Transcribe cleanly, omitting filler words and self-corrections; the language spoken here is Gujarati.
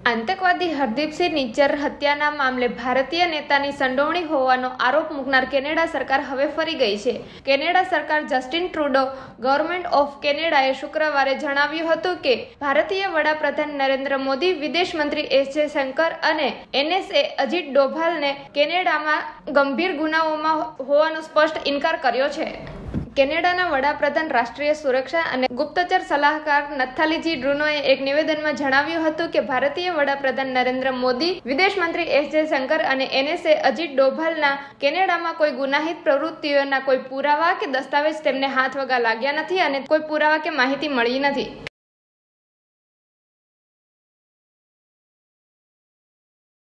આતંકવાદી હરદીપસિંહ નિજ્જર હત્યાના મામલે ભારતીય નેતાની સંડોવણી હોવાનો આરોપ મૂકનાર કેનેડા સરકાર હવે ફરી ગઈ છે. કેનેડા સરકાર જસ્ટિન ટ્રુડો ગવર્મેન્ટ ઓફ કેનેડાએ શુક્રવારે જણાવ્યું હતું કે ભારતીય વડાપ્રધાન નરેન્દ્ર મોદી, વિદેશ મંત્રી એસ જયશંકર અને એનએસએ અજીત ડોભાલને કેનેડામાં ગંભીર ગુનાઓમાં હોવાનો સ્પષ્ટ ઇનકાર કર્યો છે. કેનેડાના વડાપ્રધાન, રાષ્ટ્રીય સુરક્ષા અને ગુપ્તચર સલાહકાર નથાલીજી ડ્રુનોએ એક નિવેદનમાં જણાવ્યું હતું કે ભારતીય વડાપ્રધાન નરેન્દ્ર મોદી, વિદેશ મંત્રી એસ જયશંકર અને એનએસએ અજીત ડોભાલના કેનેડામાં કોઈ ગુનાહિત પ્રવૃત્તિઓના કોઈ પુરાવા કે દસ્તાવેજ તેમને હાથ વગા લાગ્યા નથી અને કોઈ પુરાવા કે માહિતી મળી નથી.